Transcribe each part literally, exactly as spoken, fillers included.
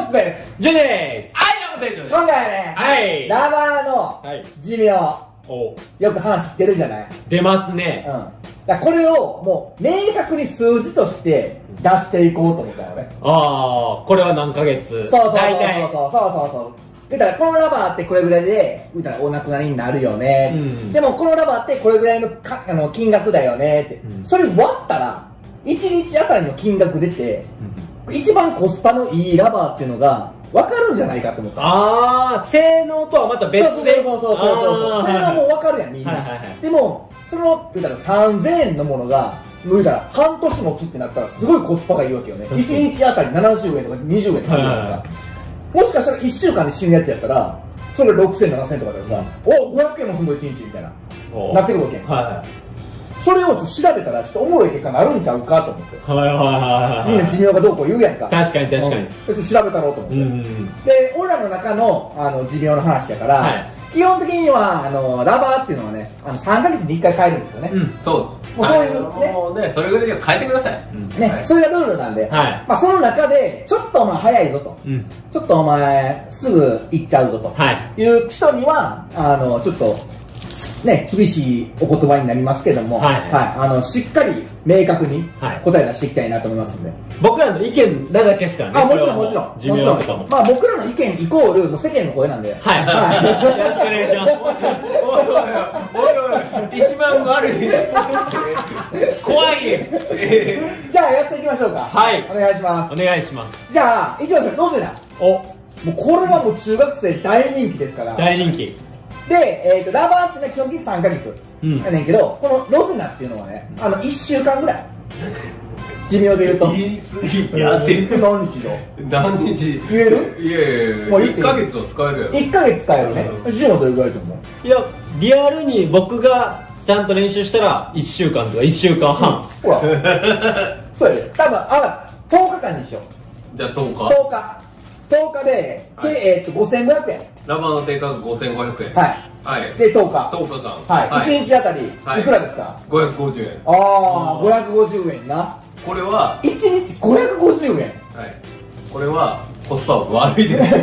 スです。 ジュです。 はい、山本店長です。 今回はね、 はい。 ラバーの寿命、 およく話してるじゃない。 出ますね。 うん。だからこれをもう明確に数字として出していこうと思ったよね。 ああ、これは何ヶ月？ そうそうそうそう大体そうそうそうそう。だからこのラバーってこれぐらいで言ったらお亡くなりになるよね、うん、でもこのラバーってこれぐらいのかあの金額だよねって、うん、それ割ったらいちにちあたりの金額出て、うん、一番コスパのいいラバーっていうのが分かるんじゃないかと思った。 ああ、性能とはまた別で。 そうそうそうそうそう、性能も分かるやんみんな、はいはいはい、でもその言ったらさんぜんえんのものが言ったら半年持つってなったらすごいコスパがいいわけよね。いちにちあたりななじゅうえんとかにじゅうえんとか、はいはいはい、もしかしたらいっしゅうかんで死ぬやつやったらそれがろくせんななせんとかだからさ、うん、おごひゃくえんもすんのいちにちみたいななってくるわけやん、はいはい、それをちょっと調べたらちょっとおもろい結果になるんちゃうかと思って、はいはいはい、みんな寿命がどうこう言うやんか。 確かに確かに、 うん、調べたろうと思って、うんうん、で俺らの中のあの寿命の話だから、はい、基本的にはあのラバーっていうのはねあのさんかげつにいっかい変えるんですよね、うん、 そうです。 もうそういうね、 もうね、それぐらいで変えてください、うん、 ね、 はい、 それがルールなんで、はい、まあその中でちょっとお前早いぞと、うん、ちょっとお前すぐ行っちゃうぞと、はい、いう人にはあのちょっとね厳しいお言葉になりますけども、はい、はい、あのしっかり明確に答え出していきたいなと思いますんで、はい、 僕らの意見なだけですからね。 あ、もちろんもちろんもちろん、まあ僕らの意見イコールもう世間の声なんで、はい、はい、 よろしくお願いします。 おいおいおいおい、一番悪い怖いじゃあやっていきましょうか。はい、お願いします。 お願いします。 じゃあ一番最初ロゼナ、おもうこれはもう中学生大人気ですから。 大人気で、えー、とラバーってね基本的にさんかげつやねんけど、うん、このロゼナっていうのはねあのいっしゅうかんぐらい寿命で言うと言い過ぎやって何日よ何日言える？ いやいやいやもういっかげつは使えるやろ。いいっかげつ使えるね。寿命どれぐらいと思う？ いやリアルに僕がちゃんと練習したらいっしゅうかんとかいっしゅうかんはん、うん、 ほらそうやで多分あとおかかんにしよう。 じゃあとおかとおかとおかで、はい、えー、っとごせんごひゃくえん、 ラバーの定価がごせんごひゃくえん、 はい、はい、でとおかとおかかん、 はい、はい、いちにちあたりいくらですか？ はい、ごひゃくごじゅうえん。 ああごひゃくごじゅうえんな。 これはいちにちごひゃくごじゅうえん、 はい、これはコスパ悪いです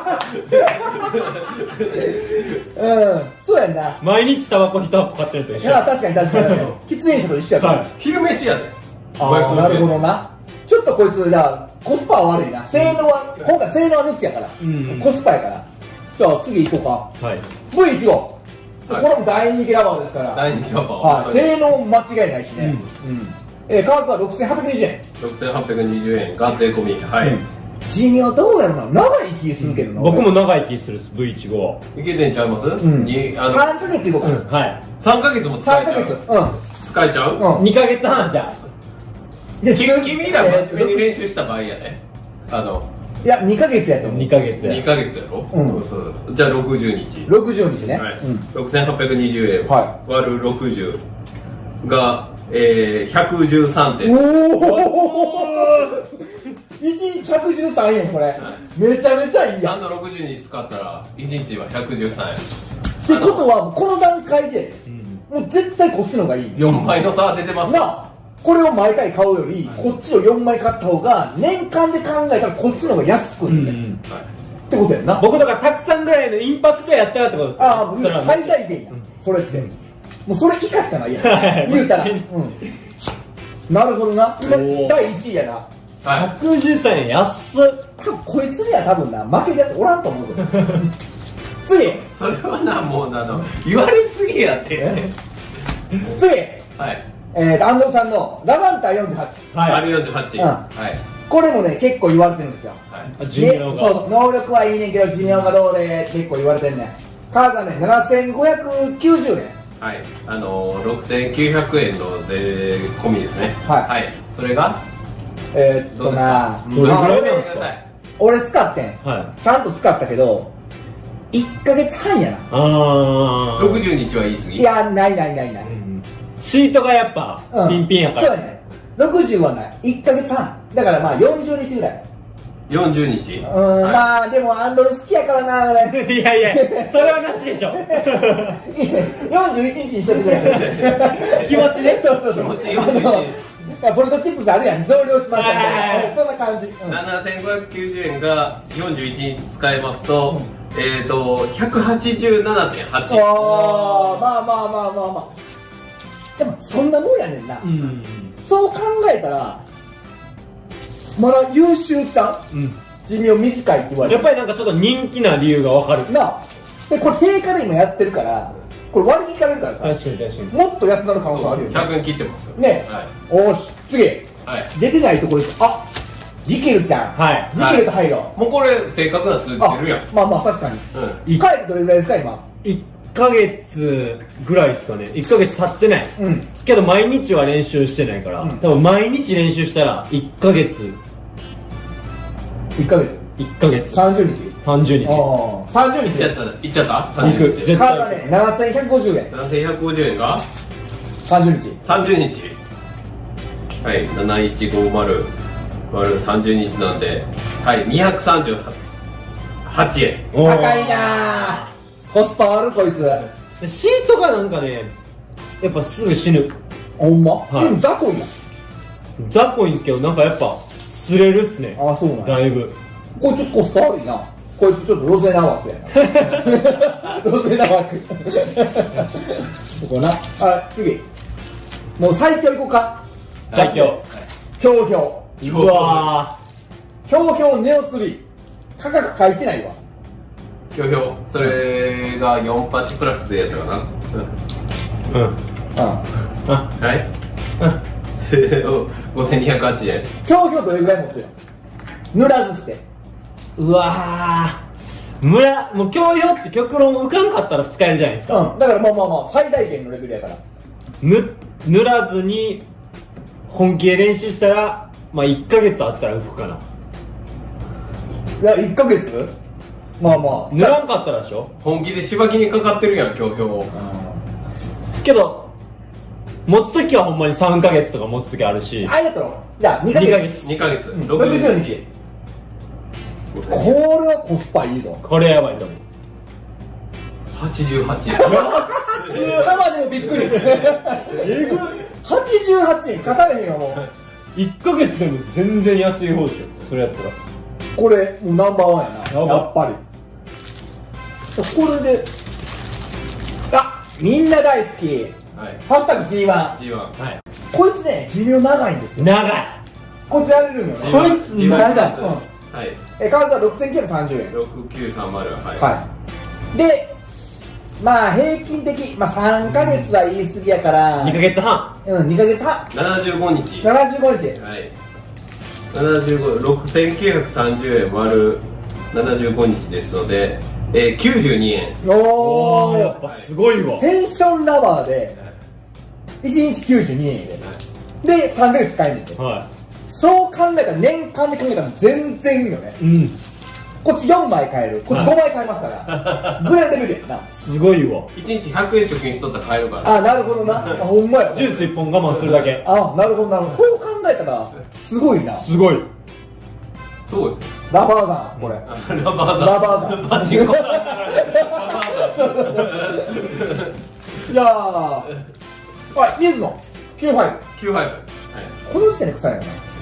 うんそうやんな。 毎日タバコいち箱買ってると一緒。 いや確かに確かに確かに喫煙者と一緒やから、はい、 昼飯やで。 ああなるほどな。ちょっとこいつじゃあコスパは悪いな。性能は、うん、今回性能は抜きやから、うん、コスパやから。じゃあ次行こうか、はい、ブイいちご、はい、これも大人気ラバーですから。 大人気ラバー、 はい、性能間違いないしね、うん、うん、えー、価格はろくせんはっぴゃくにじゅうえん、 ろくせんはっぴゃくにじゅうえんが税込み、はい、うん、 寿命どうやろな。長い気するけどな、 僕も長い気する ブイいちご。 いけてんちゃいます？うん、 さんかげついこうか、うん、 はい、さんかげつも使えちゃう。さんかげつ、うん、使えちゃう、 うん、にかげつはんじゃで君ら真面目に練習した場合やね、あのいやにかげつやと思う。 にかげつやにかげつやろ、うん、そうじゃあろくじゅうにちろくじゅうにちね、はい、 うん、ろくせんはっぴゃくにじゅうえん、はい、割るろくじゅうが、えー、ひゃくじゅうさんてん。おおいちにちひゃくじゅうさんえん、これ、はい、めちゃめちゃいいやん。 ちゃんとろくじゅうにち使ったらいちにちはひゃくじゅうさんえんってことはこの段階で、うん、もう絶対こっちの方がいい。 よんまいの差は出てますな。これを毎回買うより、こっちをよんまい買った方が年間で考えたらこっちの方が安くね、うんうん、ってことやんな。 僕とかたくさんぐらいのインパクトやったらってことですよ、ね、 ああ最大限や、うん、それって、うん、もうそれ以下しかないやん言うたら、うん、なるほどな。今だいいちいやな、 はい、ひゃくじゅうさんえん安っ。 多分こいつには多分な負けるやつおらんと思うぞ次それはなもうあの言われすぎやって次、 はい、 えーと安藤さんのラバンターよんじゅうはち、 はい、あれよんじゅうはち、うん、はい、 これもね結構言われてるんですよ、はい、寿命がそう能力はいいねんけど寿命がどうで結構言われてんねん。価格がねななせんごひゃくきゅうじゅうえん、 はい、あのー、ろくせんきゅうひゃくえんの税込みですね。はい、はい、それがえー、っとなどれぐらいなんですか？ 俺使ってん、はい、ちゃんと使ったけどいっかげつはんやな。 あろくじゅうにちは言い過ぎ。 いやないないないない、うん、 シートがやっぱ、うん、ピンピンやから。 そうやね、ろくじゅうはないいっかげつはんだからまあよんじゅうにちぐらい。 よんじゅうにち、 うん、はい、まあでもアンドル好きやからな俺いやいやそれはなしでしょよんじゅういちにちにしといてくれ気持ちね。 そうそうそう、 気持ちよんじゅういちにちポテトチップスあるやん、増量しましたみたいな、そんな感じ。 ななせんごひゃくきゅうじゅうえんがよんじゅういちにち使えますと、えっとひゃくはちじゅうななてんはち。 ああ、まあまあまあまあまあ。でもそんなもんやねんな。そう考えたらまだ優秀ちゃん、寿命短いって言われて、 やっぱりなんかちょっと人気な理由がわかるなあ。でこれ定価で今やってるからこれ割り引かれるからさ、 確かに確かにもっと安なる可能性あるよね。 ひゃくえん切ってますよねえ、おーし次、出てないところです。あ、ジキルちゃん、 はいジキルと入ろう。 もうこれ正確な数字出るやん。 まあまあ確かに。 い帰ってどれぐらいですか今？ いっかげつぐらいですかね。いっかげつ経ってない。 うん。 けど毎日は練習してないから、多分毎日練習したらいっかげつ、 いっかげつ。 いっかげつ、 さんじゅうにち。 さんじゅうにち。 ああ、さんじゅうにち。 いっちゃったいっちゃった行く。絶カード対ね、ななせんひゃくごじゅうえん。 ななせんひゃくごじゅうえんがさんじゅうにち。 さんじゅうにち。はい、ななせんひゃくごじゅう割るさんじゅうにちなんで、はい、にひゃくさんじゅうはちえん。 行く。 高いなぁ。コスパあるこいつ。 シートがなんかね、やっぱすぐ死ぬ。 ほんま？ はいでも雑魚いやん。 雑魚いんですけど、なんかやっぱ、擦れるっすね。 ああ、そうなんや。 だいぶ。 こいつコスパ悪いな。こいつちょっとロゼナ枠やな。ロゼナ枠。ここな。はい、次。もう最強いこうか。 最強。 ひょうひょうわう。ひょうひょうネオスリー。価格書いてないわ。 ひょうひょう、それがよんじゅうはちプラスでやったかな。 ー。うん。 うん。 あ、 はいごせんにひゃくはちえん。 ひょうひょうどれぐらい持つよ。塗らずして。 うわー。村、もう教養って極論浮かんかったら使えるじゃないですか。 うん。だからまあまあまあ、最大限のレベルやから。 ぬ、塗らずに、本気で練習したら、まあいっかげつあったら浮くかな。 いや、いっかげつまあまあ。 塗らんかったらでしょ。 本気でしばきにかかってるやん、ひょうひょうを。 けど、持つときはほんまにさんかげつとか持つときあるし。 ありがとう。じゃあ、にかげつ。 にかげつ。 にかげつ。 ろくじゅうにち。これはコスパいいぞ。 これやばいと思う。 はちじゅうはちえん。 生でもびっくり。えぐはちじゅうはちえん勝たれへんよもう。 いっかげつでも全然安い方ですよ。それやったら。 これもうナンバーワンやな。 やばやっぱり。これで、あ、みんな大好き。 はい。 ハッシュタグ ジーワン。 ジーワン。 はい。 こいつね、寿命長いんですよ。 長い。 こいつやれるんよね。 こいつ長い。 はい。 え、価格はろくせんきゅうひゃくさんじゅうえん。 ろくきゅうさんまる。はい。 はい。で、まあ平均的、まあさんかげつは言い過ぎやから、 にかげつはん。 うん、にかげつはん。 ななじゅうごにち。 ななじゅうごにち。 はい。ななじゅうご、ろくせんきゅうひゃくさんじゅうえん割るななじゅうごにちですので、えー、きゅうじゅうにえん。 おー、 やっぱすごいわ。 テンションラバーで、いちにちきゅうじゅうにえんで、で、さんかげつ使えんねんて。 はそう考えたら、年間で考えたら全然いいよね。 い。うん。 こっちよんまい買える。こっちごまい買えますから。ぐらいレベルやな。 すごいわ。 いちにちひゃくえん貯金しとったら買えるから。 あ、なるほどな。あ、ほんまや。 ジュースいっぽん我慢するだけ。 あ、なるほどなるほど。そう考えたら、すごいな。 すごい。 そうラバーザン、これ。 ラバーザン。 ラバーザン。 パチンコ。 いやー、はい、水野、きゅうファイブ。 きゅうファイブ。はい。 この時点で臭いよな。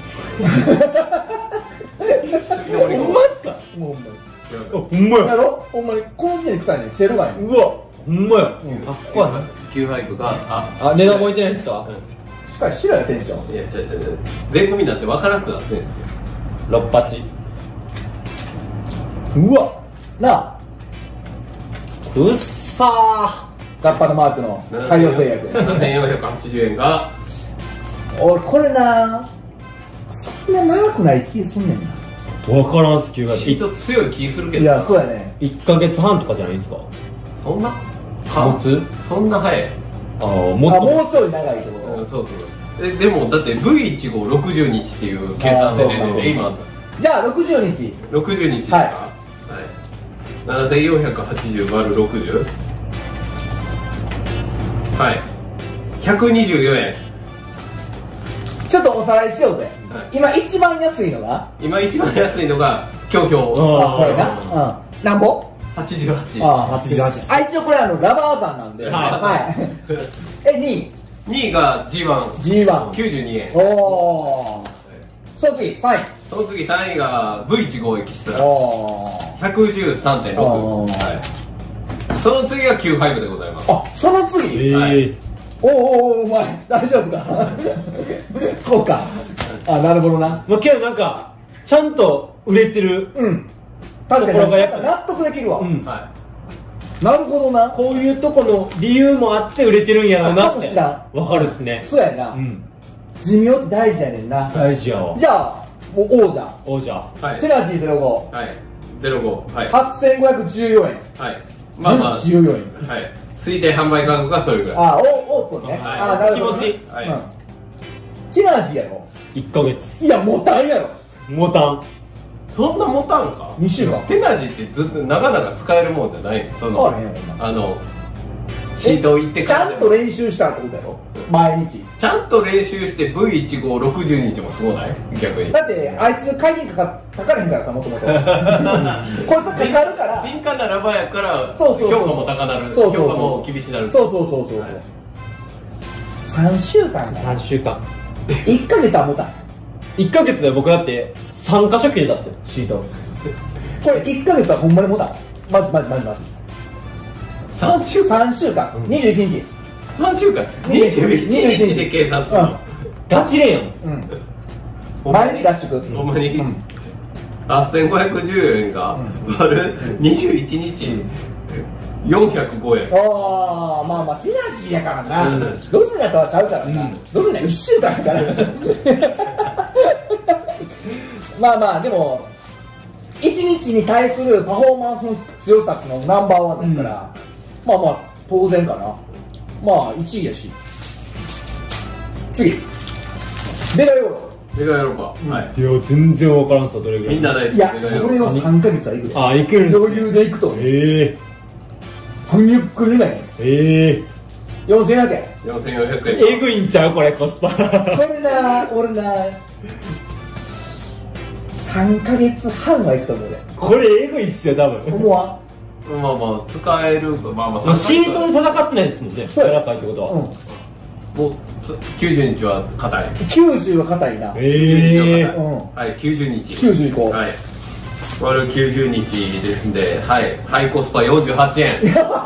ほんまっすかもうほんまに。 あ、ほんまや。 やろほんまに、この時点で臭いね。セルガイ。 うわ、ほんまや。あ、 ここきゅうファイブが、あ、 あ、値段も置いてないですか？ しっかりしろよ、店長。 いや、違う違う違う。税込みになって分からなくなってんねん。 ろっぱち。 うわなあ、 うっさガッパのマークの太陽製薬。 ななせんよんひゃくはちじゅうえんが、 俺、これな、そんな長くない気すんねんな。 ー。わからんす、きゅうがつ。 シート強い気するけど。 いや、そうやね。 いっかげつはんとかじゃないですか？ そんな持つ？ そんな早い。 ああ、もあ、 っと。 もうちょい長いってこうん、そうそう。え、でも、だって ブイいちごろくじゅうにちっていう計算で出てあーそうかて、今、 と。じゃあ、ろくじゅうにち。 ろくじゅうにちですか？ ははいい。ななせんよんひゃくはちじゅう割るろくじゅう。はい。ひゃくにじゅうよえん。 ちょっとおさらいしようぜ。 はい今、一番安いのが、 今一番安いのが、きょうひょう。 あ、これな。うん。なんぼはちじゅうはち。 ああ、はちじゅうはち。あ、一応これあの、ラバーザンなんで。 はいはい。え、にい。 にいが ジーワン。 ジーワン。 きゅうじゅうにえん。 おー。その次、さんい。 その次さんいが ブイワン エキストラ。 おー。 ひゃくじゅうさんてんろく。 おーはい。その次が キューファイブ でございます。 あ、その次。 ええはいおーおーおーお前、大丈夫かこうか。あ、なるほどな。 まあけどなんかちゃんと売れてる。 うん。確かに、 ところがやっぱ納得できるわ。 うんはなるほどな。 こういうとこの理由もあって売れてるんやろうなかってもしらんわかるっすね。 そうやな。 うん、 寿命って大事やねんな。 大事やわ。 じゃあ、もう王者。 王者。 い。はい。 セナジーゼロご。 はい。ゼロご。はい。 はっせんごひゃくじゅうよんえん。 はい。まあまあ。 じゅうよんえん。 はい。推定販売価格がそれぐらい。 あ、オオープンね。 はいあ、なるほど。 気持ちはいうん。ティナジーやろ。 いっかげつ。 いや、もたんやろ。 モタン。 そんな持たんかにしゅうかん。 テナジってずっとなかなか使えるもんじゃないその変わらへんよお前あのシート行ってちゃんと練習したってことやろ。毎日。 ちゃんと練習して ブイワンろくじゅうにちもすごない逆にだって、あいつ回転かかかかれへんからか、もともと。こいつかかるから。 敏感なラバーやからそうそうそう評価も高なるそうそうそう評価も厳しなるそうそうそうそう。 はいさんしゅうかんさんしゅうかん。 いっかげつはもたん。 いっかげつで僕だってさんかしょ切れたっすよ、シート。 これいっかげつはほんまにもたん。マジマジマジマジ。 さんしゅうかんさんしゅうかん。にじゅういちにち。 さんしゅうかんにじゅういちにちで計算するのガチレーンやん。 うん。 ほんまに毎日合宿。 ほんまにうんはっせんごひゃくじゅうえんが割るにじゅういちにちよんひゃくごえんああ、まあまあ、ティナジーやからな。 うんロスナとはちゃうからな。ロスナいっしゅうかんやから。まあまあ、でも、いちにちに対するパフォーマンスの強さっていうのがナンバーワンですから、まあまあ、当然かな。まあ、いちいやし。次。ベガヨーロ。 メガやろうかはいいや、全然わからんさ、どれぐらい。 みんな大好きいや、 メガやろうこれをさんかげつはいくで。 あ、いけるんですね余裕でいくと。 えふにゅっくりね。 ええよんせんひゃくえん。 よんせんよんひゃくえんええぐいんちゃうこれ、コスパ。 これな、俺な、さんかげつはんはいくと思うで。 これえぐいっすよ、多分。 思わまあまあ使えるまあまあまあシートで戦ってないですもんね。 そうや柔らかいってことは。 ん。うん。 もうきゅうじゅうにちは硬いきゅうじゅうは硬いな。 ええうん。 はいきゅうじゅうにちきゅうじゅういこう。 はい割るきゅうじゅうにちですんではいハイコスパよんじゅうはちえん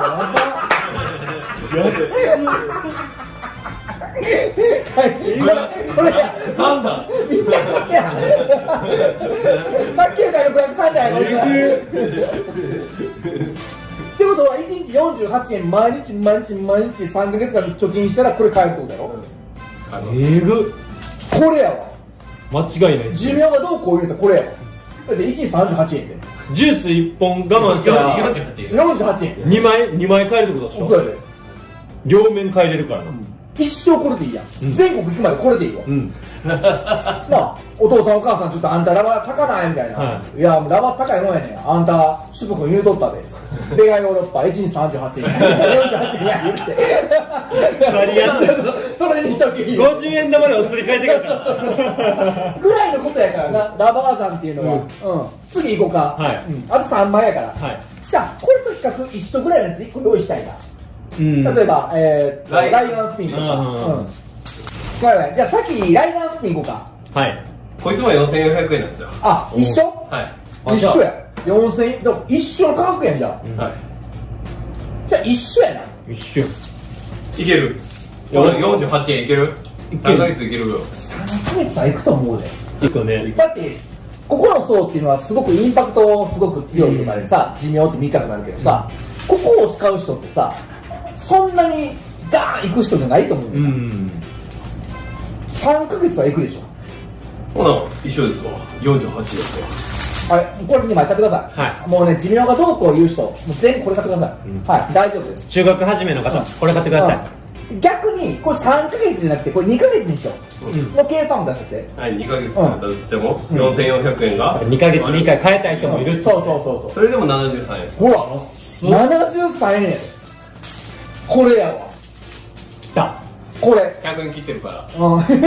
はい、これ、これや。 なんだみんなこれや。卓球界のごひゃくさんだよ、こいつ。ってことはいちにちよんじゅうはちえん毎日毎日毎日さんかげつかん貯金したらこれ買えるってことやろ。 あのえぐこれやわ。 間違いない。 寿命がどうこう言うたらこれやわ。だっていちにちさんじゅうはちえんで。 ジュースいっぽん我慢したらよんじゅうはちえんよんじゅうはちえん。 にまいにまい買えるってことでしょ。 そうやで。 両面買えれるからな。 一生これでいいやん。全国行くまでこれでいいわ。 うん。 なあ、お父さんお母さんちょっとあんたラバー高ないみたいな、、 はいやラバー高いもんやねんあんたシュプ君言うとったでベガヨーロッパいちにちさんじゅうはちえんよんじゅうはちえんや言って割安それにしときごじゅうえん玉でお釣り返ってくるからぐらいのことやからなラバーさんっていうのは、うん次行こうか、 はいうん、あとさんまいやから、 はいじゃあこれと比較一緒ぐらいのやついっこ用意したいな、 うん例えば、えーっとライライガンスピンとか、 うんうんはいはいじゃあさっきライガンスピン行こうかはいこいつもよんせんよんひゃくえんなんですよあ一緒はい一緒やよんせんえんだから一緒の価格やんじゃんはいじゃあ一緒やな一瞬いけるよんじゅうはちえんいけるいけるさんかげついけるよさんかげつはいくと思うでいくねだってここの層っていうのはすごくインパクトすごく強いとかでさ、寿命って短くなるけどさ、ここを使う人ってさそんなにガーンいく人じゃないと思う、 うんんさんかげつはいくでしょほな一緒ですわよんじゅうはちですわはいこれにまい買ってください、 はいもうね寿命がどうこう言う人もう全部これ買ってください、 うんはい大丈夫です中学初めの方これ買ってくださいうん逆にこれさんかげつじゃなくてこれにかげつにしよう、 うんの計算を出しててはいにかげつだったとしてもよんせんよんひゃくえんがにかげつにいっかい変えたい人もいるってそうそうそうそうそれでもななじゅうさんえんですほらそうななじゅうさんえんやでこれやわきたこれひゃくえん切ってるからうんひゃく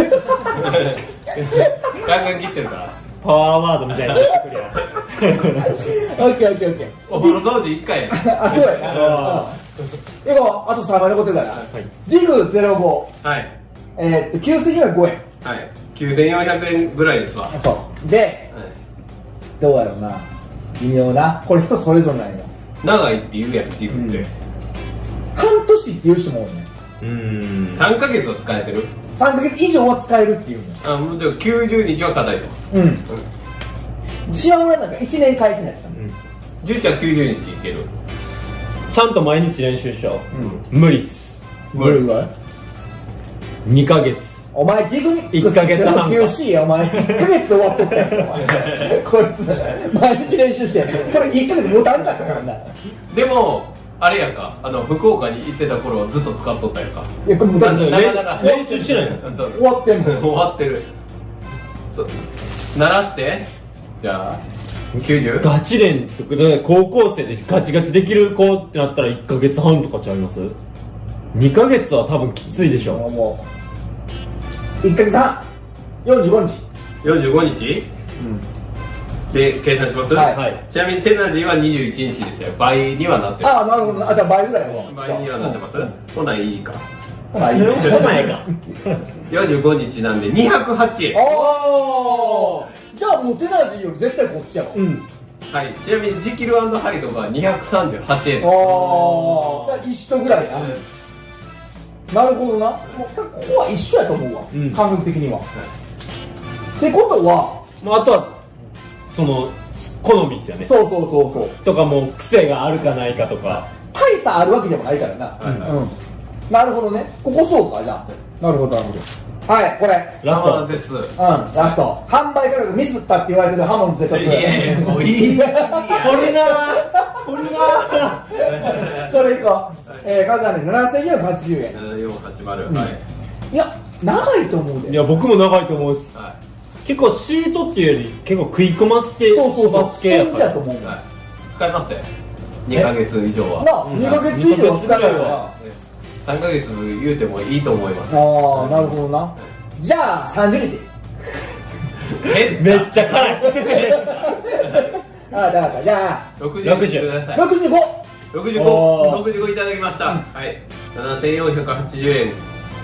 えん切ってるからパワーワードみたいになってくるやんオッケーオッケーオッケーお風呂掃除いっかいやあそうやなあいこうあとさんまい残ってるから、 はいディグゼロご、 はいえー、っときゅうせんよんひゃくごえん、 はいきゅうせんよんひゃくえんぐらいですわ。はいそうでどうやろうな、微妙な、これ人それぞれなんよ。 長いって言うやんディグって、 半年っていう人も多いね。 うーんさんかげつは使えてる。 さんかげつ以上は使えるっていうの。 あもうじゃあきゅうじゅうにちは硬いと。 うん島村なんかいちねん書いてないですか、 じゅうちゃんきゅうじゅうにちいける。 ちゃんと毎日練習しよう、無理っす。 どれぐらい？ にかげつ。 お前テクニックいっかげつはんかキューシー やお前いっかげつで終わっとったやんお前こいつ毎日練習してこれいっかげつ持たんかったからな。いでもあれやんか、あの福岡に行ってた頃ずっと使っとったやんか。 やこれもうだってなかなか練習してないの？ そう終わってんもん。 終わってる。そう鳴らしてじゃあきゅうじゅう。 ガチ練とかで高校生でガチガチできる子ってなったらいっかげつはんとかちゃいます？にかげつは多分きついでしょ。 もういっかげつはんよんじゅうごにちよんじゅうごにちで計算します。 はいはいちなみにテナジーはにじゅういちにちですよ。倍にはなってる。 ああなるほど、あじゃあ倍ぐらいは倍にはなってます。ほないいか。 ほないいよ来ないか。 よんじゅうごにちなんでにひゃくはちえん。 ああじゃあもうテナジーより絶対こっちやわ。 うんはい、ちなみにジキル&ハイドがにひゃくさんじゅうはちえん。 ああ一緒ぐらいな。なるほどな。もうここは一緒やと思うわ、 うん感覚的には。ってことはまああとはその好みですよね。 そうそうそうそうとかもう癖があるかないかとか。 大差あるわけでもないからな、 はいはいうん、なるほどね。ここそうか。じゃあなるほどなるほど。はいこれラスト。 です。 うんラスト販売価格ミスったって言われてるハモン ゼットツー。 いやいやもういい。 これなこれなそれいこう、えー、価格はねななせんよんひゃくはちじゅうえん。 ななよんはちまる。 んはい。 いや長いと思うで。 いや僕も長いと思うっす。 は結構シートっていうより結構食い込ませてそうそうそうますスポン系やから。 ジだと思うい。はい。使いますね。にかげつ以上は。 なあ、にかげつ以上は使えないから。 さんかげつ言うてもいいと思います。 ああなるほどな。じゃあさんじゅうにち。 えめっちゃ辛い。 ああだからじゃあろくじゅうください。 ろくじゅうご。 ろくじゅうご、 おーろくじゅうごいただきました。はい。ななせんよんひゃくはちじゅうえん。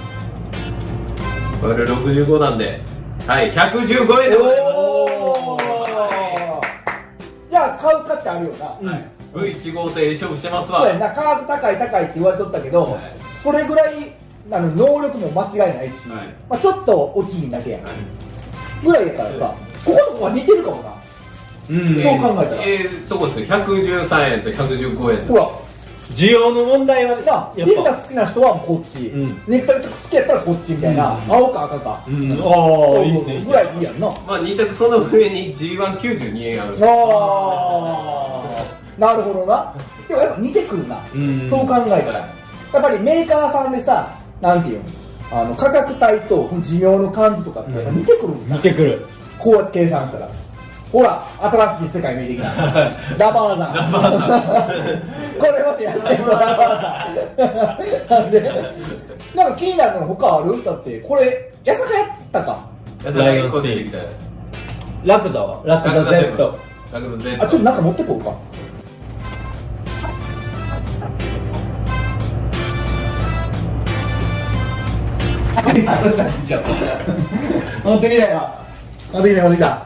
これろくじゅうごなんで、はい、ひゃくじゅうごえんでございます。 おーじゃあ買う価値あるよな。 はい、ブイいち号 製勝負してますわ。 そうやんな、価格高い高いって言われとったけど、 はいそれぐらいあの能力も間違いないし、 はいまあ、ちょっと落ちひんだけやん、 はいぐらいやからさ、こことこは似てるかもな。 うんそう考えたらえー、どこですよ、ひゃくじゅうさんえんとひゃくじゅうごえん。 ほら需要の問題はねなやビルがっぱ好きな人はこっち、 うんネクタイとか好きやったらこっちみたいな、 うん青か赤か、 うんあそうあいいっすねぐらいでいいやんな。 まあ、似たくその上に ジーワンきゅうじゅうにえんある。 ああなるほどな。でもやっぱ似てくるな、 うんそう考えたらやっぱりメーカーさんでさ、なんていうの、あの価格帯と寿命の感じとかってやっぱ似てくるんだ、 似てくる。 こうやって計算したらほら新しい世界見えてきたダバーザンこれまでやってるダバーザンでなんか気になるの他ある？だってこれ八坂やったか。 ライオンステーキだよ。 ラクザはラクザ Z。 ラクザ Z。 あ、ちょっと中持ってこうか。持ってきたよ。持ってきたよ。持ってきた持ってきた。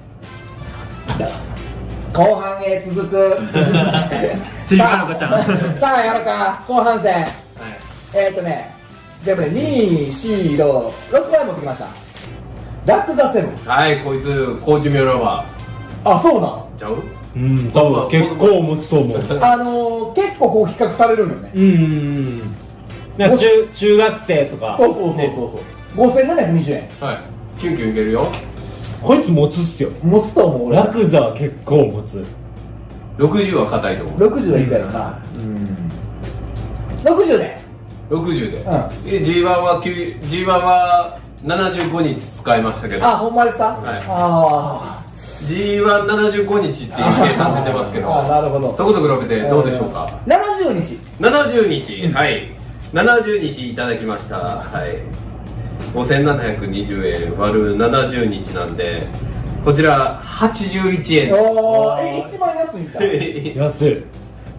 後半へ続く。 次はのこちゃん。 さあやろうか、後半戦。 はい。 えーっとね、でもね、に、よん、ろくまい持ってきました。ラクザセブン。 はい、こいつ、高寿命ラバあ、そうなん。 ー。ちゃううん多分結構持つと思う。 あのー、結構こう比較されるのよね。 うんうんうん。なんか中中学生とか。 そうそうそうそうそう。ごせんななひゃくにじゅうえん。 はい。キュンキュンいけるよ。 こいつ持つっすよ。 持つと思う俺。 ラクザは結構持つ。 ろくじゅうは硬いと思う。 ろくじゅうはいいだよな。ろくじゅうで。 ろくじゅうで。 うんえ ジーワン はきゅう ジーワン はななじゅうごにち使いましたけど。 あ、ほんまですか。 はいあジーワンななじゅうごにちっていう計算出てますけど。 あ、なるほど。 そこと比べてどうでしょうか。 ななじゅうにち。 ななじゅうにち、はい。ななじゅうにちいただきました。はい。ごせんななひゃくにじゅうえん割るななじゅうにちなんで、こちらはちじゅういちえん。 おー、え、一番安いんじゃん。 安い。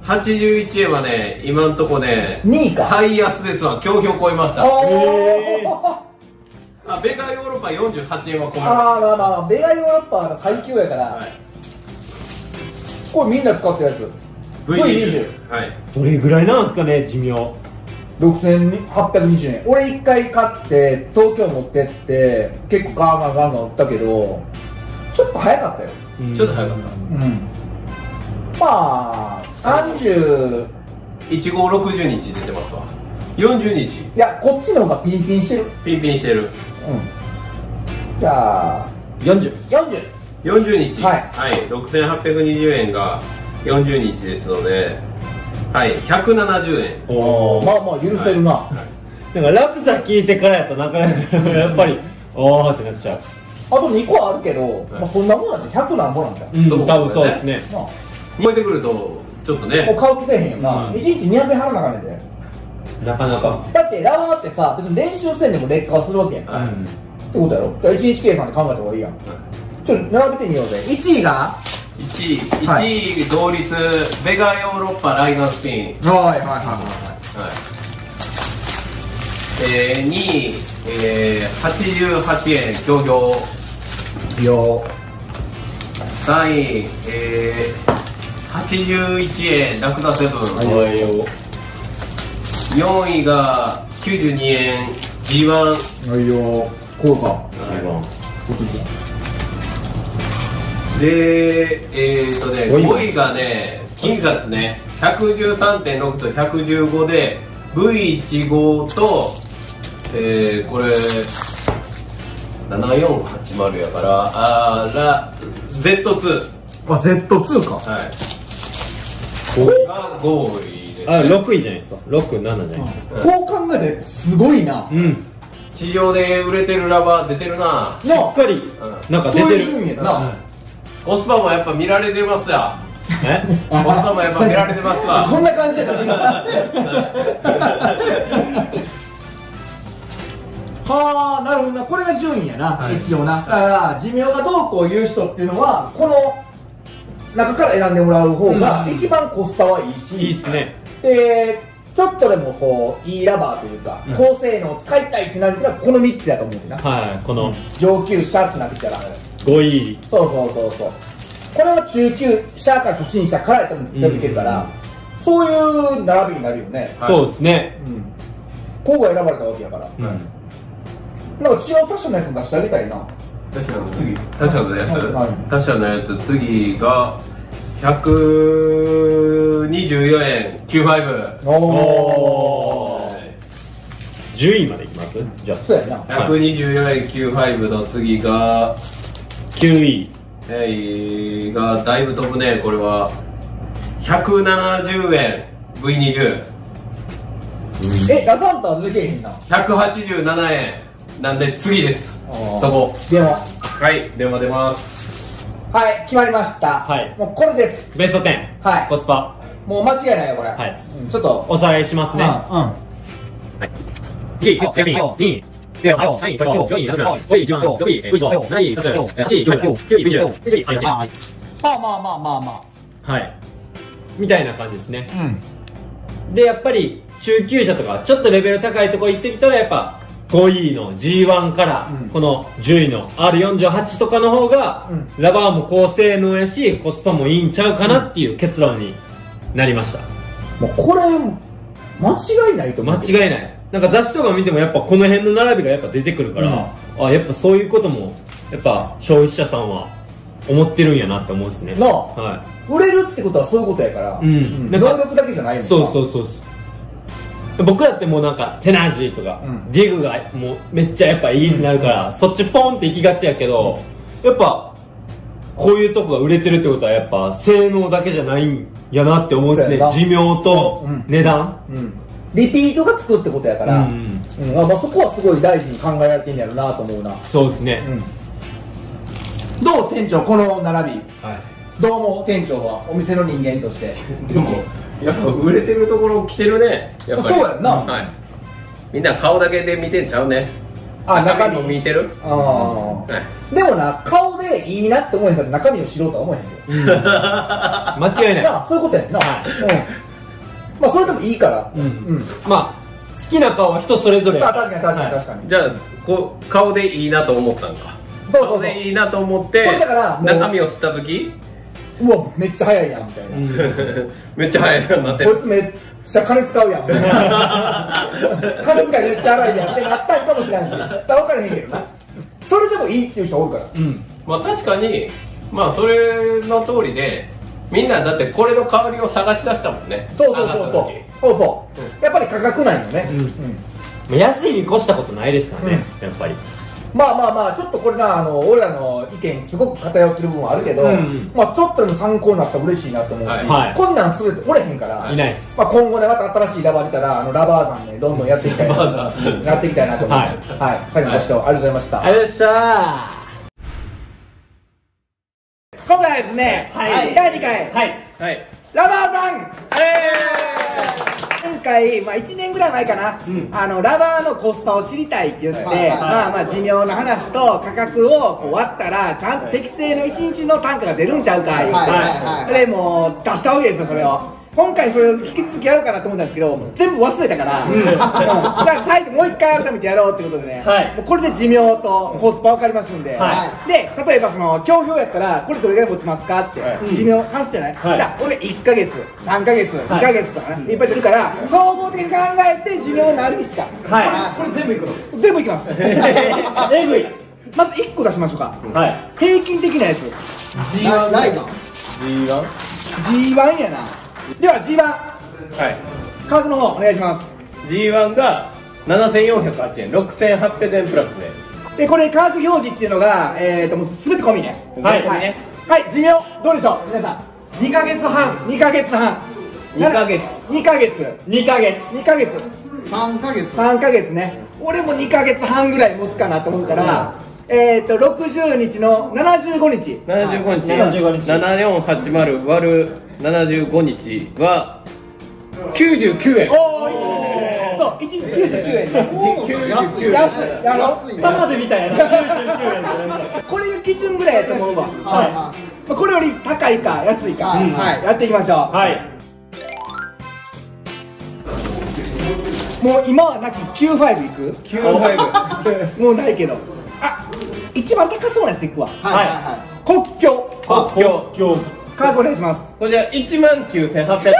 はちじゅういちえんはね、今んとこね、 にいか最安ですわ。競標超えました。 おーあ、ベガヨーロッパよんじゅうはちえんは超えまあーまあまあベガヨーロッパは最強やから、 はい、 これみんな使ってるやつ ブイにじゅうはい。 どれぐらいなんですかね、寿命。 ろくせんはっぴゃくにじゅうえん。俺一回買って東京持ってって結構ガンガンガンガン売ったけどちょっと早かったよ。 ちょっと早かった。 うんまあさんじゅういち号ろくじゅうにち出てますわ。よんじゅうにちいやこっちの方がピンピンしてる。 ピンピンしてる。 うんじゃあよんじゅう。 よんじゅうよんじゅうにち、 はいはい、ろくせんはっぴゃくにじゅうえんがよんじゅうにちですので、はい、ひゃくななじゅうえん。 おー。 まあまあ許せるな、 なんか落差聞いてからやとなかなかやっぱりおーってなっちゃう。 あとにこあるけど、まあ、そんなもんなんじゃひゃくなんぼなんじゃん、 うん、 そう多分そうですね。 まあ超えてくるとちょっとね、 もう買う気せえへんよな、 うんいちにちにひゃくえん払わなあかんねんで。 なかなか。 だってラバーってさ別に練習せんでも劣化はするわけやん、 はいってことやろ。じゃあいちにち計算で考えた方がいいやん。ちょっと並べてみようぜ。いちいがいちい、 はいいちい同率ベガヨーロッパライガースピン、 はいはいはいははいえー、にい、えー、はちじゅうはちえん競標、 いよさんい、えー、はちじゅういちえんラクダセブン、 おいよ。 よんいがきゅうじゅうにえん ジーワン、 いよこうかで、えーとね、 ごいごいがね、金座ですね、ひゃくじゅうさんてんろくとひゃくじゅうごで、ブイいち号と、えー、これ、ななよんはちまるやから、あーら、ゼットツー。 あ ゼットツー かはい。これがごいです、ね。 あ、ろくいじゃないですか。ろく、ななじゃないですか。 こう考えてすごいな、 うん。 市場で売れてるラバー出てるな。 しっかり、なんか出てる。 そういう順位やな、 コスパもやっぱ見られてますや。 えコスパもやっぱ見られてますわ。 こんな感じやった今はあなるほどな。これが順位やな、 はい一応な。だから寿命がどうこう言う人っていうのはこの中から選んでもらう方が一番コスパはいいし、 いいっすね。 でちょっとでもこういいラバーというか、 うん高性能を使いたいってなるからこのみっつやと思うんだよな。 はい、この上級者ってなってきたら、 ごい。 そうそうそうそう。これは中級者から初心者からやっても全部いけるから、そういう並びになるよね。 はいそうですね。 うん。こうが選ばれたわけやから。 うん。 なんか違う他社のやつも出してあげたいな。 他社の次他社のやつ、 はい他社のやつ次がひゃくにじゅうよえんきゅうじゅうご。 おー。 じゅういまでいきますじゃあ。 そうやな。 ひゃくにじゅうよえんきゅうじゅうごの次が、 きゅうい。 えー、がだいぶ飛ぶね。これはひゃくななじゅうえん ブイにじゅう、 え、ラザンタは抜けへんな。 ひゃくはちじゅうななえんなんで次です。 あーそこ。 でも、 はい、電話出ます。 はい、決まりました。 はいもうこれです。 ベストじゅう。 はいコスパ。 もう間違いないよ、これ。 はいうんちょっと。 おさらいしますね。 うん。うん。 一、二、三、二、六、三、四、五、六、七、五、一、六、六、七、九、八、十、十一、十二、十三、十四、十五、十六、十七、十八。 まあまあまあまあまはい。みたいな感じですね。 あ。うん。 で、やっぱり中級者とか、ちょっとレベル高いとこ行ってきたら、やっぱごいの ジーワン からうん、 このじゅういの アールよんじゅうはち とかの方が、 うんラバーも高性能やし、コスパもいいんちゃうかなっていう結論になりました。 もうこれ、間違いないと思う。 間違いない。なんか雑誌とか見てもやっぱこの辺の並びがやっぱ出てくるから、あ、やっぱそういうことも、やっぱ消費者さんは思ってるんやなって思うっすね。 なあ、 は売れるってことはそういうことやから、 うんなんか能力だけじゃないもい。 んな。 そうそうそうそう。僕だってもうなんかテナージーとか、 うんディグがもうめっちゃやっぱいいになるから、そっちポンって行きがちやけど、やっぱこういうとこが売れてるってことはやっぱ性能だけじゃないんやなって思うっすね。 そうやな寿命とうん値段。 うん。リピートがつくってことやから、 うんうんあまあ、そこはすごい大事に考えられてんやろうなと思うな。 そうですね。 うん。どう店長、この並び。 はい。 どうも店長はお店の人間として。 でもやっぱ売れてるところ来てるね。やっぱり。 そうやんなはい。みんな顔だけで見てんちゃうね。 あ、中身も身。 見てる。 あはあ。でもな、顔ででいいなって思えへんから中身を知ろうとは思えへんよ。 間違いない。 なあ、そういうことやんな。 はいうん。まあそれでもいいから。 うん。 うん。 まあ、好きな顔は人それぞれ。 あ、確かに確かに確かに。 じゃあこう顔でいいなと思ったんか。 そうそうそう顔でいいなと思ってこれだからもう中身を知った時うわ、めっちゃ早いやんみたいな。 めっちゃ早いようになってる。 こいつめっちゃ金使うやん。金遣いめっちゃ荒いやんってなったんかもしれんし。だから分からへんけどな。それでもいいっていう人おるから。 うん。 まあ確かにまあそれの通りでみんなだってこれの香りを探し出したもんね。 そうそうそうそう。 上がった時そうそう。やっぱり価格なんよね。 うん。安いに越したことないですからね、やっぱり。 まあまあまあ、ちょっとこれな、あの、俺らの意見すごく偏ってる部分はあるけど、 うんまあちょっとでも参考になったら嬉しいなと思うし、 はいこんなんすべておれへんから、 いないです。 まあ今後ね、また新しいラバー出たら、あの、ラバー山ね、どんどんやっていきたいな、 ラバーやっていきたいなと思って、 ははい。最後ご視聴ありがとうございました。 ありがとうございました。 今回はですね、 はいだいにかい、 はい。 はい。 ラバーさんえ前回、まあ、いちねんぐらい前かな、 うんあのラバーのコスパを知りたいって言って、 はいはいまあまあ寿命の話と価格をこう割ったらちゃんと適正のいちにちの単価が出るんちゃうか言って、 はいはいはいでもう出したわけですよそれを。今回それを引き続きやろうかなと思ったんですけど全部忘れたから、うん、だから最後もう一回改めてやろうってことでね、 はいもうこれで寿命とコスパ分かりますんで、 はで例えばその競票やったらこれどれぐらい持ちますかって、 はい寿命話すじゃない、 はいだから俺いっかげつさんかげつにかげつとかね、いっぱい出るから総合的に考えて寿命何日か、 はこれ全部いくの全部いきますい。えぐい。 まずいっこ出しましょうか、 はい。 平均的なやつなないのジーワン？ ジーワン やな。では ジーワンはい。 価格の方お願いします。 ジーワン がななせんよんひゃくはちえん、ろくせんはっぴゃくえんプラスで。 でこれ価格表示っていうのがえーともう全て込みね。 はいはい、はい、寿命どうでしょう皆さん。にかげつはんにかげつはんにかげつにかげつにかげつ。 にかげつさんかげつさんかげつね。俺もにかげつはんぐらい持つかなと思うからえーとろくじゅうにちのななじゅうごにちななじゅうごにち。 ななじゅうごにちななよんはちまる割るななじゅうごにちはきゅうじゅうきゅうえん。 おおいいねそういちにちきゅうじゅうきゅうえんねきゅうじゅうきゅうえん。 安いやろ安いねタダでみたいな。きゅうじゅうきゅうえんじゃないこれが基準ぐらいやと思うわ、 はいまあこれより高いか安いか、 はいはい、やっていきましょう、 はい。 もう今はなききゅうじゅうごいくきゅうじゅうごもうないけどあ一番高そうなやついくわはいはいは国境国境。 今日。 価格お願いしますこちらいちまんきゅうせんはっぴゃく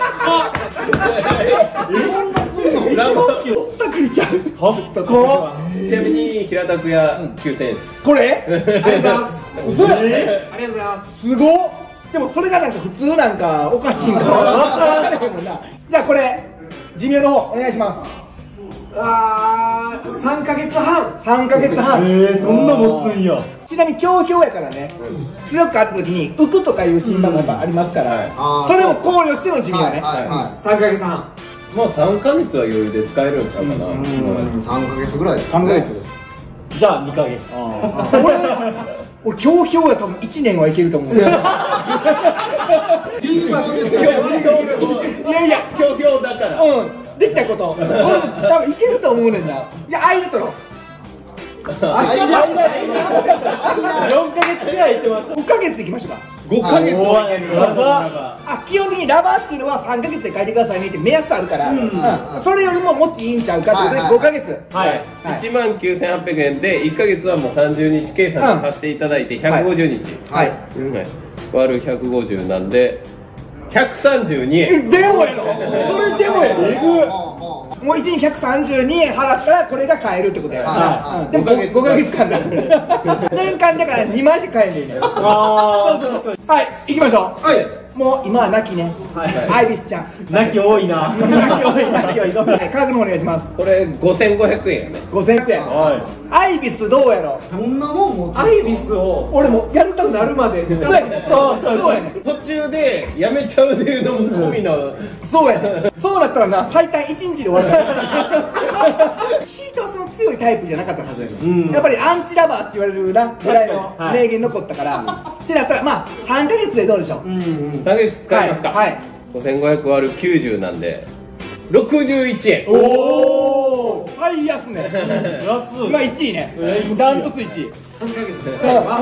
えん。ラバほったくりちゃうはっこ。 ちなみに平たくやきゅうせんえんです。 これありがとうございます嘘やねいありがとうございますすごっでもそれがなんか普通なんかおかしいんか分からへんもんなじゃあこれ寿命の方お願いしますあーさんかげつはんさんかげつはんえー、そんな持つんや。 ちなみに強氷やからね、強くあった時に浮くとかいう診断もやっぱありますから、 あーそれも考慮しての寿命ね、 はいはいはさんかげつはんまあさんかげつは余裕で使えるんちゃうかな。うんいさんかげつぐらいですさんかげつじゃあにかげつ。 俺俺強氷や多分いちねんはいけると思ういやいやひょうひょうだから。 うんできたこと俺多分いけると思うねんないや間取ろうあいやよんかげつぐらいいってます。 ごかげついきましょうかごかげつはいける。 やばあ基本的にラバーっていうのはさんかげつで書いてくださいねって目安あるから、うんそれよりももっといいんちゃうかってことではいはいごかげつはい。 はいいちまんきゅうせんはっぴゃくえんでいっかげつはもうさんじゅうにち計算させていただいてひゃくごじゅうにち、 はいうんはい割るひゃくごじゅうなんでひゃくさんじゅうにえん。 でもやろそれでもやろえぐああもういちにちひゃくさんじゅうにえん払ったらこれが買えるってことやはいうんでもごかげつかんだ年間だからにまんしか買えねえねんあそうそうはい行きましょうはいもう今は泣きねアイビスちゃんー、泣き多いな。 泣き多い泣き多いはい価格の方お願いしますこれごせんごひゃくえんやね。 ごせんえんはアイビスどうやろどんなもん持つい。アイビスを。 俺もやりたくなるまでそうやねんそうそうそうやねん途中でやめちゃうっていうのも込みのそうやねんそうだったらな最短いちにちで終わるシートはその強いタイプじゃなかったはずやねうんんやっぱりアンチラバーって言われるなぐらいの確かにはい名言残ったからってなったらまあさんかげつでどうでしょうさんかげつ使いますか。 はいはいごせんごひゃく割るきゅうじゅうなんでろくじゅういちえん。 おお最最安値。 安い今いちいね。ダントツいちい。 さんかげつで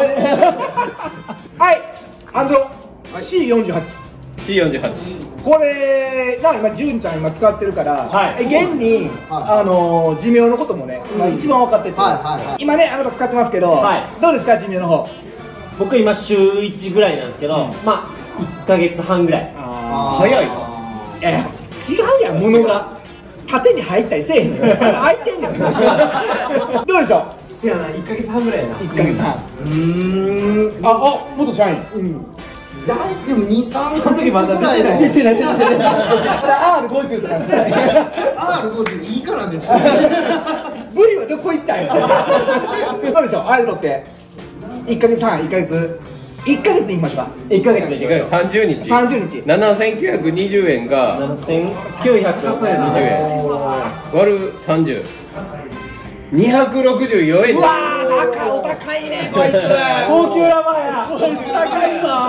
はい、アンドロ シーよんじゅうはち。 シーよんじゅうはち。 これな、今純ちゃん今使ってるから、 はい現に、あのー寿命のこともね、まあ一番分かってて、 はいはいはい今ねあなた使ってますけど、 はいどうですか寿命の方。 僕今週いちぐらいなんですけど、まあいっかげつはんぐらい。 あ早いな。 ーいやいや違うやん物が縦に入ったりせえへんのよ開いてんねんどうでしょう。 せやな、いっかげつはんぐらいやな。 いっかげつはん。うーん、ああ元社員。うんだいでもに、さんかげつぐらいの出てない出てない出てない アールごじゅう とかねアールごじゅう いいからね。 ブリはどこ行ったんよどうでしょう。あれとっていっかげつはん、いっかげついっかげつでいきましょうか。 いっかげつでいきましょう。 さんじゅうにち。 さんじゅうにちななせんきゅうひゃくにじゅうえんがななせんきゅうひゃくにじゅうえん。 割るさんじゅう。にひゃくろくじゅうよんえん。 うわー高お高いねこいつ高級ラバーや。 こいつ高いぞ。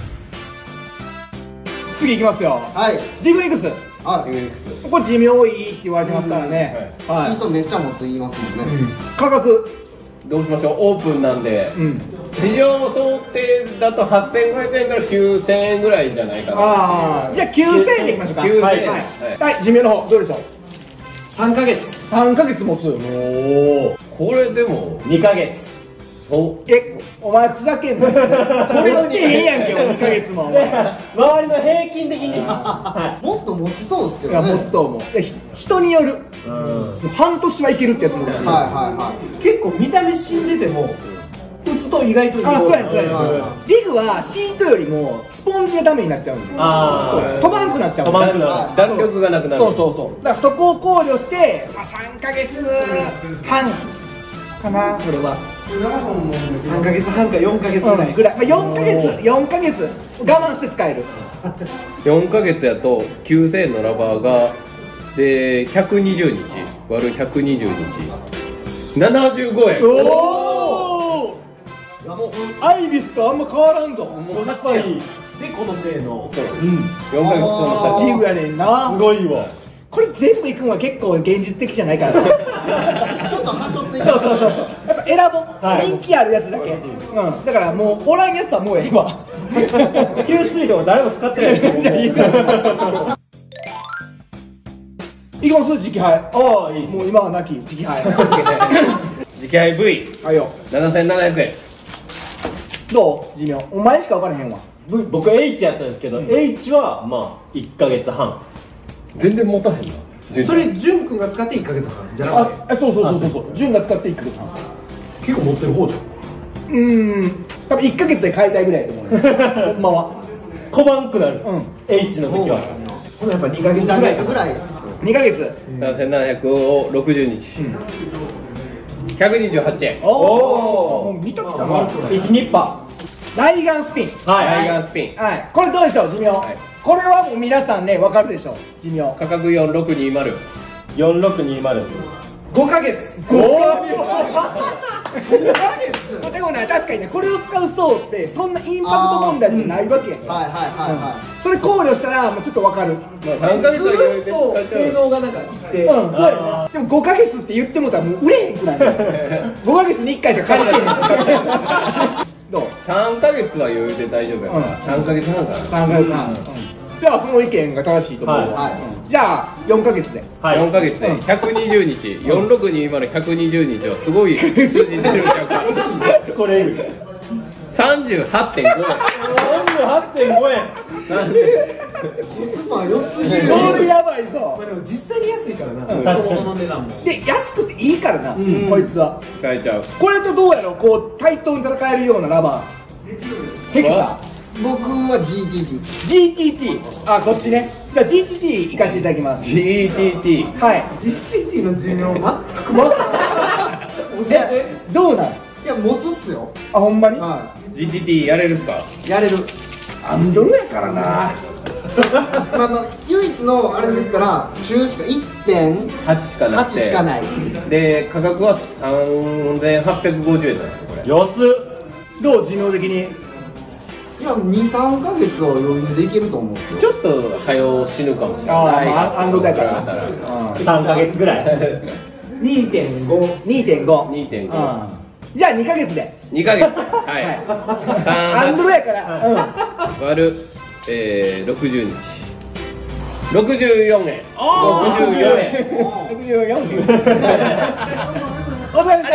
次いきますよ。 はい。 ディグリックス、 あ、 ユーエックス。 これ寿命いいって言われてますからね。 シはートめっちゃ持つ言いますもんね。 い。価格、 どうしましょう。オープンなんで。 うん。 市場想定だとはっせんごひゃくえんからきゅうせんえんぐらいじゃないかな。 ああ、じゃあきゅうせんえんでいきましょうか。 きゅうせんはいえんはいはい。寿命の方どうでしょう。 さんかげつ。 さんかげつ持つ。 おお。 これでも、 にかげつ。 そう。 え、お前ふざけんな。これってええやんけ、にかげつも。お前周りの平均的にです。はもっと持ちそうですけいや、 どね。 持つと思う。いやひ人による。 い。うん。 もう半年はいけるってやつもいるし。 はいはいはい。結構見た目死んでても打つと意外といい。 あ、そうやねそうやねはいはい。 ディグはシートよりもスポンジがダメになっちゃうんで。 あー飛ばんくなっちゃうんで。 飛ばんくなる。 弾力がなくなる。 そうそうそう。だからそこを考慮して、まあ、さんかげつはんかな、これは。 さんかげつはんかよんかげつぐらい。 ぐらい。まあ、よんかげつ、よんかげつ我慢して使える。 よんかげつやときゅうせんえんのラバーがでひゃくにじゅうにち割るひゃくにじゅうにちななじゅうごえん。 おお。アイビスとあんま変わらんぞ。 もうやっぱりでこの性能。 そう。 うん。 よんかげつとディグやねんな。 すごいわ。 これ全部いくのは結構現実的じゃないから。 ちょっとはしょっていそうそうそうそう。やっぱ選ぼう、 はい人気あるやつだけ。うん。だからもうおらんやつはもうええわ。 給水とか誰も使ってないですよ。 いきます時期配。 ああ、いいですね。 もう今はなき時期配。 時期配 V はいよ。 ななせんななひゃくえん。 どう寿命。お前しか分からへんわ。 ぶ僕 H やったんですけど、H はまあいっかげつはん。 全然持たへんな。 それ潤くんが使っていっかげつはんじゃなくてあ、そうそうそうそうそう。純が使っていくか。 結構持ってる方じゃん。 うーん。多分いっかげつで買いたいぐらいやと思うね。ほんまは。 飛ばんくなる。 うん。 H の時は。 ほなやっぱにかげつぐらいぐらい。 にかげつ。 ななせんななひゃくをろくじゅうにち。ひゃくにじゅうはちえん。 おお。もう見たきたな。 いちニッパライガンスピン。 ー。はい。 ライガンスピン。 はい。これどうでしょう寿命。 いこれはもう皆さんね分かるでしょう寿命。 価格よんろくにまる。 よんろくにまる。 ごかげつ。 おお。でもね確かにねこれを使う層ってそんなインパクト問題でもないわけやから。 はいはいはいはそれ考慮したらもうちょっと分かる。 まあさんかげい。 つは余裕でずーっと性使っちゃう。 能がなんかいって。 うん、そうやね。でもごかげつって言ってもたらもう売れへんくなる。ごかげつにいっかいしか借りてへん。どうさんかげつは余裕で大丈夫やから、さんかげつはんかな。 さんかげつはん。じゃあその意見が正しいと思うわ。 はいうんじゃあよんかげつで。 はい。 よんかげつでひゃくにじゅうにち、よんろくにまる、ひゃくにじゅうにちはすごい数字出るんちゃうか。 これいる。 さんじゅうはちてんごえん。 よんじゅうはちてんごえん。 コスパ良すぎる。 これやばいぞ。 でも実際に安いからな。 確かに物の値段も。 で安くていいからな、こいつは。 使えちゃう。 これとどうやろうこう対等に戦えるようなラバー。ヘキサ。 僕は ジーティーティー。 ジーティーティー。あこっちね。じゃあ ジーティーティー 行かせていただきます。 ジーティーティー。 はい。 ジーティーティーの寿命全くもおしゃれ。 どうなん。 いや持つっすよ。 あほんまに。 はジーティーティー やれるっすか？ い。やれる。 アンドロやからな。 まあまあ唯一のあれで言ったら中しか いってんはちしかなはくて。 ちしかない。 で、価格はさんぜんはっぴゃくごじゅうえんなんですよ、これ。 安っ。 どう寿命的に。 いやにさんかげつは余裕でいけると思うんですよ。 ちょっと早う死ぬかもしれない。 あーまあアンドロやからだったらさんかげつぐらい。 にてんご。 にてんご。 にてんご。 じゃあにかげつで。 にかげつ。はい。 アンドロやから。 割る、えー、ろくじゅうにち。ろくじゅうよえん。ろくじゅうよえん。 ろくじゅうよえん。お疲れ様です。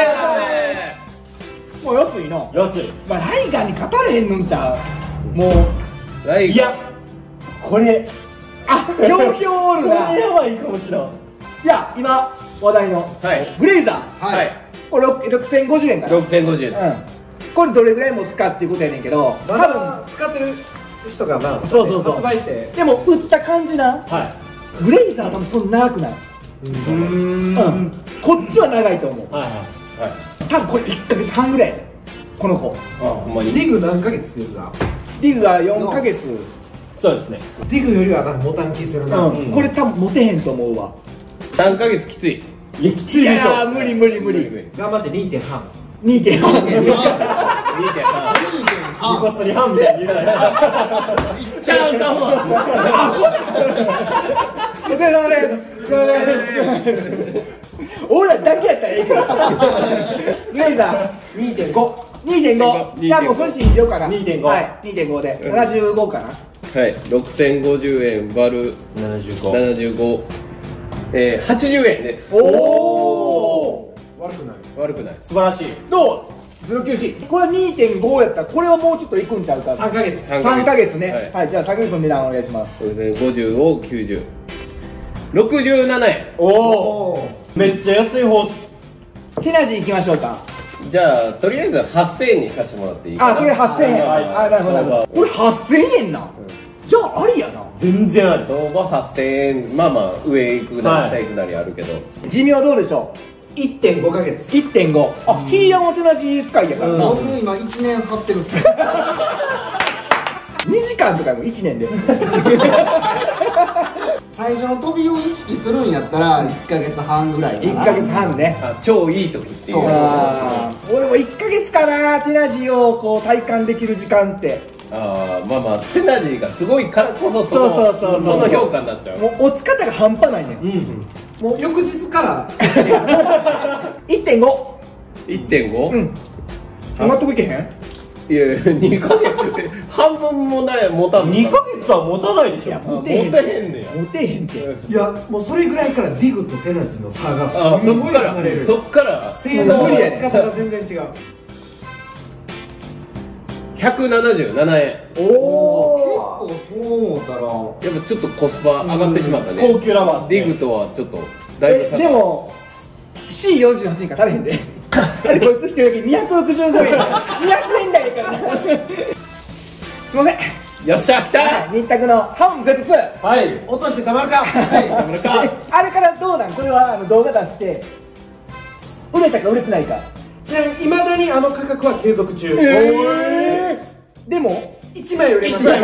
もう安いな。 安い。 まあライガーに勝たれへんのんちゃう。もう。 ライガー。 いや、これ。 あ、ひょうひょうおるな。 これやばいかもしれん。 いや、今話題のグレイザー。 はい。 これろくせんごじゅうえんから。 ろくせんごじゅうえんです。 うん。これどれぐらい持つかっていうことやねんけど、 多分使ってる人がまあそうそうそう。 発売して。 でも売った感じな。 はグレイザー多分そんな長くない。 い。うん。 うん。こっちは長いと思う。 はいはい。 多分これいっかげつはんぐらいやで。この子。 あ、ほんまに。 ディグ何ヶ月っていうか。 ディグがよんかげつ。 そうですね。 ディグよりはなんか持たん気するな。 うん。これ多分持てへんと思うわ。 さんかげつきつい。 いや、きついいでしょ。 やー無理無理無理。 頑張ってにてんはん。 にてんはん。 にてんは遺骨に半みたいに言うなよ。 ん。ちゃうかも。 お疲れ様です。お疲れ様です。俺らだけやったらええけど。グレイザーにてんご。にてんご。いやもうそれ信じようかな。 にてんご。 はい。にてんごでななじゅうごかな。 はい。ろくせんごじゅうえん割るななじゅうご。 ななじゅうご。えー、はちじゅうえんです。 おお。 悪くない。 悪くない。 素晴らしい。 どう？ゼロきゅうシー。これにてんごやったらこれはもうちょっといくんちゃうか。 さんかげつ。 さんかげつね。はい。じゃあさんかげつの値段お願いします。 そうですね。ごじゅうをきゅうじゅう。ろくじゅうななえん。 おお。めっちゃ安い方っす。 テナジー行きましょうか。 じゃあとりあえずはっせんえんにさせてもらっていいかな。 あ、これはっせんえん。 はいあ、なるほどなるほど。これはっせんえんな。じゃあありやな。 全然ある。 相場はっせんえん。まあまあ上行くなり下行くなりあるけど。 寿命どうでしょう。 いってんごかげつ。 いってんご。あ、ヒーヤンはテナジー使いやからな。 僕今いちねん張ってるっす。 にじかんとかもいちねんで。 最初の飛びを意識するんやったらいっかげつはんぐらいかな。 いっかげつはんね。 あ、超いい時っていう。 そうあー俺もいっかげつかな、テナジーをこう体感できる時間って。 ああ、まあまあテナジーがすごいからこそそのそうそうそうそうその評価になっちゃう。 もう落ち方が半端ないねん。 うん。 もう翌日からいってんご。 いってんご？ うん。納得いけへん？ いやいや、にかげつ半分もない持たんのにかげつは持たないでしょ。 いや、 あ持てへん。 持てへんねや。 持てへんって。 いやもうそれぐらいからディグとテナジーの差がすあ、そごいっから離れる。 そっから性能の持ち方が全然違う。 ひゃくななじゅうななえん。 おお。 結構そう思ったらやっぱちょっとコスパ上がってしまったね。 高級ラバーっすねディグとはちょっとだいぶえ、 差がでも シーよんじゅうはち にか足れへんで。あれこいつ一人だけにひゃくろくじゅうごえん。にひゃくえん台やからな。すいません。 よっしゃ来た。 日卓のハン ゼットツー。 はい。 落としてたまるか。はい頑張るか。 あれからどうなん？これはあの動画出して売れたか売れてないか。 ちなみにいまだにあの価格は継続中。 えー、でもいちまい売れました。い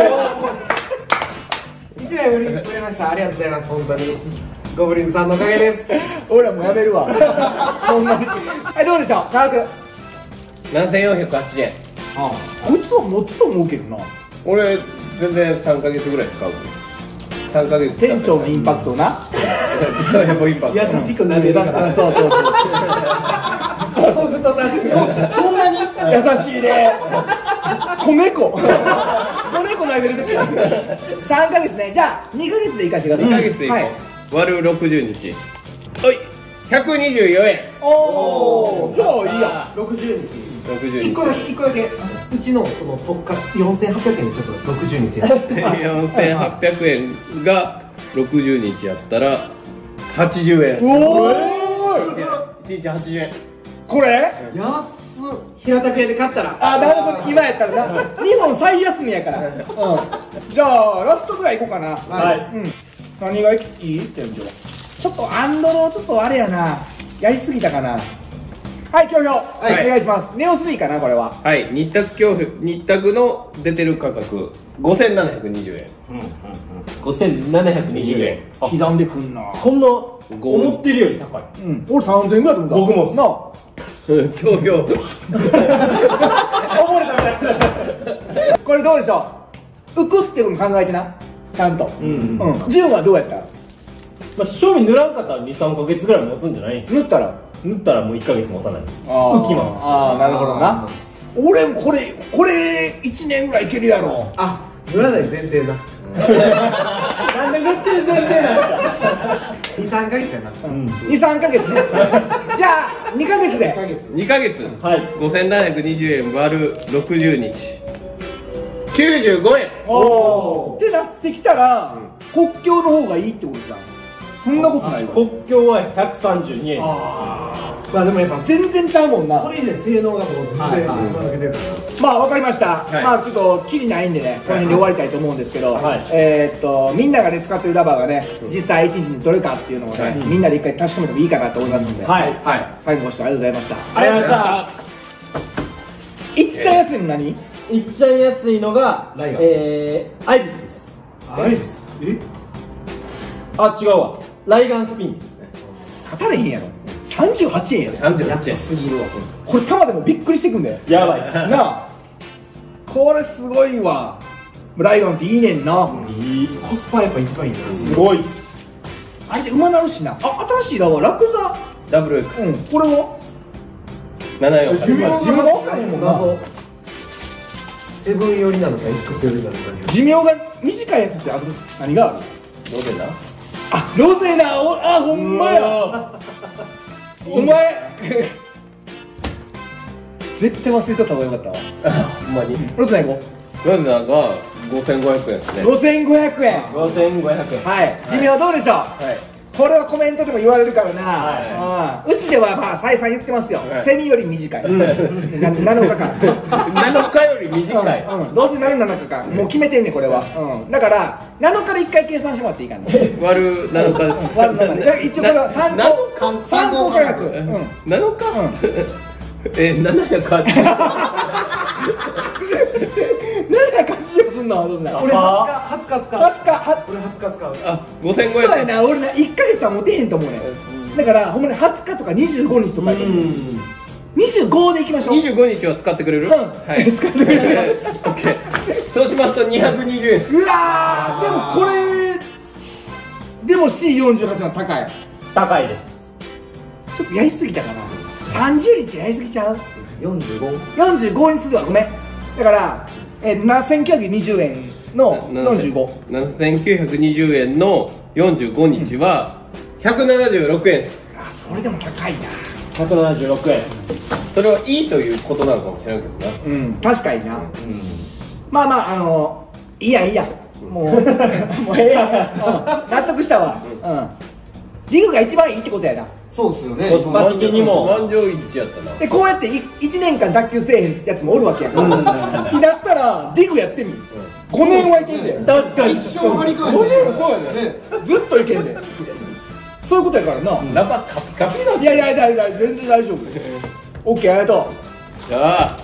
ちまい売れ売れました。ありがとうございます本当に。ゴブリンさんのおかげです。 俺らもうやめるわ。そんなに。はいどうでしょう、田中君。 ななせんよんひゃくはちじゅうえん。 ああ、こいつは持つと思うけどな。 俺全然さんかげつぐらい使う。さんかげつ使った。 店長のインパクトな。 そうやっぱインパクト。 優しくなれるかそうら。 そうそう。 ソフトタッチ。そんなに優しいね。子猫。子猫投げるとき。さんかげつね。じゃあにかげつでいかしてください。 にかげつでいこはい。 う。割るろくじゅうにち。はいひゃくにじゅうよえん。 おお。じゃあいいや。 ろくじゅうにち。 ろくじゅうにち。 一個だけ一個だけうちのその特価よんせんはっぴゃくえんでちょっとろくじゅうにち。 よんせんはっぴゃくえんがろくじゅうにちやったらはちじゅうえん。 おお。 いちにちはちじゅうえん。 これ？ 安っ。平たく屋で買ったら。 あ、なるほど。今やったらな。日本最安値やから。うん。じゃあラストぐらいいこうかな。 はい。 うん。何がいい？店長。ちょっとアンドロちょっとあれやな。やりすぎたかな。はい、投票、はい、お願いします。ネオスリーかな、これは。 はい、日卓恐怖、日卓の出てる価格ごせんななひゃくにじゅうえん。 ごせんななひゃくにじゅうえん。 刻んでくんな。 そんな思ってるより高い。 うん、俺さんぜんえんぐらいだと思った。 僕もなうん、投票。 溺れたみたいな。 これどうでしょう。浮くっていうの考えてな。ちゃんと。 うん。 うん。順はどうやった？ まあ、正味塗らんかったらにさんかげつぐらい持つんじゃないんですよ。 塗ったら塗ったらもういっかげつ持たないです。 あー浮きます。 ああなるほどな。俺もこれこれいちねんぐらいいけるやろ。 あ、塗らない前提な。 なんで塗ってる前提なんですか。 に、さんかげつやな。 にさんかげつね。じゃあにかげつでにかげつ。 にかげつ、 はい。 ごせんななひゃくにじゅうえん割るろくじゅうにち、きゅうじゅうごえん。 おおってなってきたら国境の方がいいってことじゃん。そんなことないわ。 国境はひゃくさんじゅうにえん。 まあでもやっぱ全然ちゃうもんな。 それ以前性能がもう全然一番抜けてるから。 まあわかりました、 いまあちょっとキリないんでね、この辺で終わりたいと思うんですけど、 はいえーっとみんながね使ってるラバーがね、実際いちにちにどれかっていうのをね、みんなで一回確かめてもいいかなと思いますんで、 はいはい、最後ご視聴ありがとうございました。 ありがとうございました。 いっちゃいやすいの何？ いっちゃいやすいのが、 ライガンえー、アイビスです。 アイビス。え？ あ、違うわ。ライガンスピンですね。 勝たれへんやろ。さんじゅうはちえんやで。 さんじゅうはちえん。 すぎるわ。 これ玉でもびっくりしてくんだよ。 やばいっす。 なあ、これすごいわ。ライガンっていいねんな。 いい。 コスパやっぱ一番いいな。 すごいっす。 あれで馬なるしな。あ、新しいラバーラクザ。 ダブル X うん、これはななよんはち。 寿命が分からへんもんな。 謎。セブン寄りなのか X 寄りなのか。 寿命が短いやつってあと何がある？ どうでな。 あ、ロゼナ、お、あ、ほんまや。お前絶対忘れとった方がよかったわ。 ほんまに。 ロゼナ行こロゼナがごせんごひゃくえんですね。 う。ごせんごひゃくえん。 ごせんごひゃくえん。 はい、寿命どうでしょう。 はい。 これはコメントでも言われるからな、 はうん、うちではまあ再三言ってますよ、 はいセミより短い、ななのかかんなのかより短い。 うんうん、どうせなるなのかかん、もう決めてんねんこれは、うん、だからなのかでいっかい計算してもらっていいかな割るなのかです。 割るなのかで一応これは参な考参考価格、うん、 なのか。 うんえ、ななひゃくはちじゅう。 何が勝ちをすんのどうせな俺あはつか、はつかはつかは俺はつか使う。 あ、ごせんごそうひゃくえん。 やな、俺ないっかげつは持てへんと思うねん、だからほんまにはつかとかにじゅうごにちとかやと思う、にじゅうごでいきましょう。 にじゅうごにちは使ってくれる？ うんはい。 使ってくれる。 オッケー。そうしますとにひゃくにじゅうえんです。 うわー、でもこれでも シーよんじゅうはち は高い。 高いです。 ちょっとやりすぎたかな。さんじゅうにちやりすぎちゃう？ よんじゅうご。 よんじゅうごにするわ、ごめん。だからえー、ななせんきゅうひゃくにじゅうえんのよんじゅうご。 ななせんきゅうひゃくにじゅうえんのよんじゅうごにちはひゃくななじゅうろくえんです。 あ、それでも高いな。 ひゃくななじゅうろくえん。 それはいいということなのかもしれんけどな。 うん、確かにな。まあまあ、あのー、いいやいいや。もうもうええやん、うん、納得したわ。うん。リグが一番いいってことやな。 そうっすよね。 コスパ的にも満場一致やったな。 でこうやっていいちねんかん脱臼せえへんやつもおるわけやから、だったらディグやってみ、ごねんはいけんで、 確かに。 一生張り替えて。 ごねんそうやねね。 ずっといけんで、そういうことやからな、 ラバカピカピだ。 いやいやいやいや全然大丈夫です。オッケー、ありがとう。 じゃあ。